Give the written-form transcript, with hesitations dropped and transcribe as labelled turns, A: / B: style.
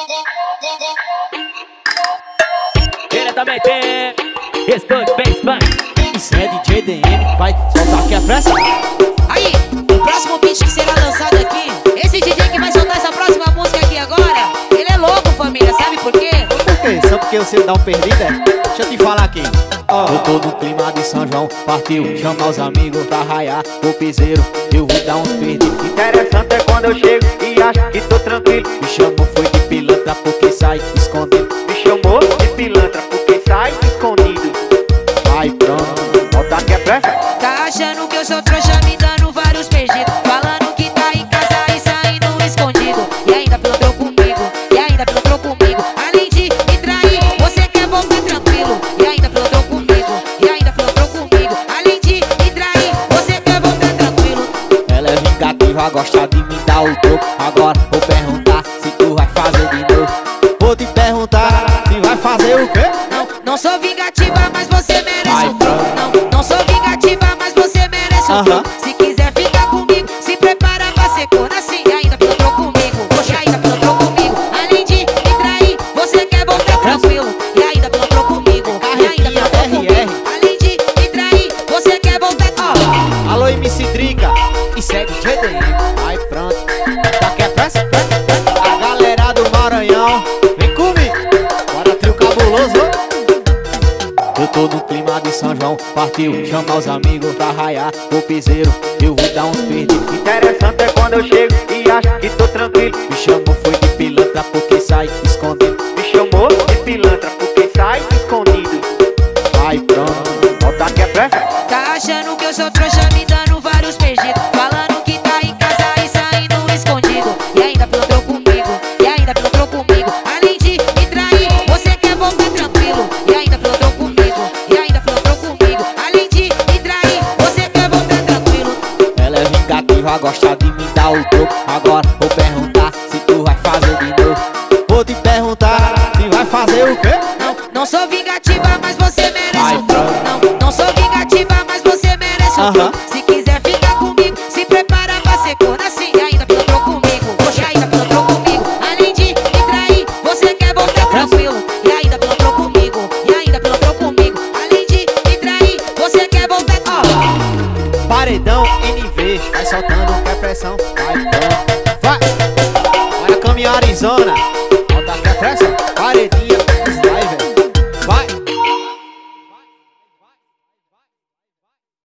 A: Diretamente, Escute Baseman. Isso é DJ DM, vai soltar aqui a pressa.
B: Aí, o próximo beat que será lançado aqui, esse DJ que vai soltar essa próxima música aqui agora, ele é louco, família, sabe por quê?
C: Por quê? Só porque você dá um perdido, é? Deixa eu te falar aqui. Eu tô no clima de São João, partiu, chama os amigos pra raiar o piseiro, eu vou dar uns perdidos.
D: Interessante é quando eu chego e acho que tô tranquilo.
C: Me chamou foi de pilantra porque sai escondido.
D: Me chamou de pilantra porque sai escondido.
C: Vai pronto,
D: Volta aqui a pressa.
B: Tá achando que eu sou trouxa, me dando vários perdidos, falando que tá em casa e saindo escondido. E ainda pilantrou comigo, e ainda pilantrou comigo. Além de me trair, você quer voltar tranquilo. E ainda pilantrou comigo, e ainda pilantrou comigo. Além de me trair, você quer voltar tranquilo.
C: ela é vingativa, gosta de me dar o troco. Agora vou perguntar se tu vai fazer de novo. Vou te perguntar se vai fazer o quê?
B: Não sou vingativa, mas você merece
C: Ai,
B: um troco. Não sou vingativa, mas você merece um troco. Se quiser ficar comigo, se prepara pra ser corno assim. E ainda pilantrou comigo, e ainda pilantrou comigo. Além de me trair, você quer voltar tranquilo. E ainda pilantrou comigo, e ainda pilantrou comigo. Além de me trair, você quer voltar tranquilo.
C: Alô, MC Drica, isso é DJ DM. Vai pronto, tá que é pressa? A galera do Maranhão, vem comigo, bora trio cabuloso. Eu tô no clima de São João, partiu, chama os amigos pra raiar o piseiro, eu vou dar uns perdidos.
D: Interessante é quando eu chego e acho que tô tranquilo.
C: Me chamou foi de pilantra porque sai escondido.
D: Me chamou de pilantra porque sai escondido.
C: Vai pronto,
D: Volta aqui a pressa.
B: Tá achando que eu sou trouxa, me dando vários perdidos, falando que tá em casa e saindo escondido. E ainda pilantrou comigo, e ainda pilantrou comigo. Além de me trair, você quer voltar tranquilo. E ainda pilantrou comigo, e ainda pilantrou comigo. Além de me trair, você quer voltar tranquilo.
C: ela é vingativa, gosta de me dar o troco. Agora vou perguntar se tu vai fazer de novo. Vou te perguntar se vai fazer o quê?
B: Não sou vingativa, mas você merece
C: Ai,
B: um troco. Não sou vingativa, mas você merece um troco. Se quiser ficar comigo, se prepara pra ser corno assim. E ainda pilantrou comigo, e ainda pilantrou comigo. Além de me trair, você quer voltar tranquilo. E ainda pilantrou comigo, e ainda pilantrou comigo. Além de me trair, você quer voltar tranquilo.
C: Paredão NV, vai soltando que é pressão. Vai pronto, vai. Olha caminho Arizona.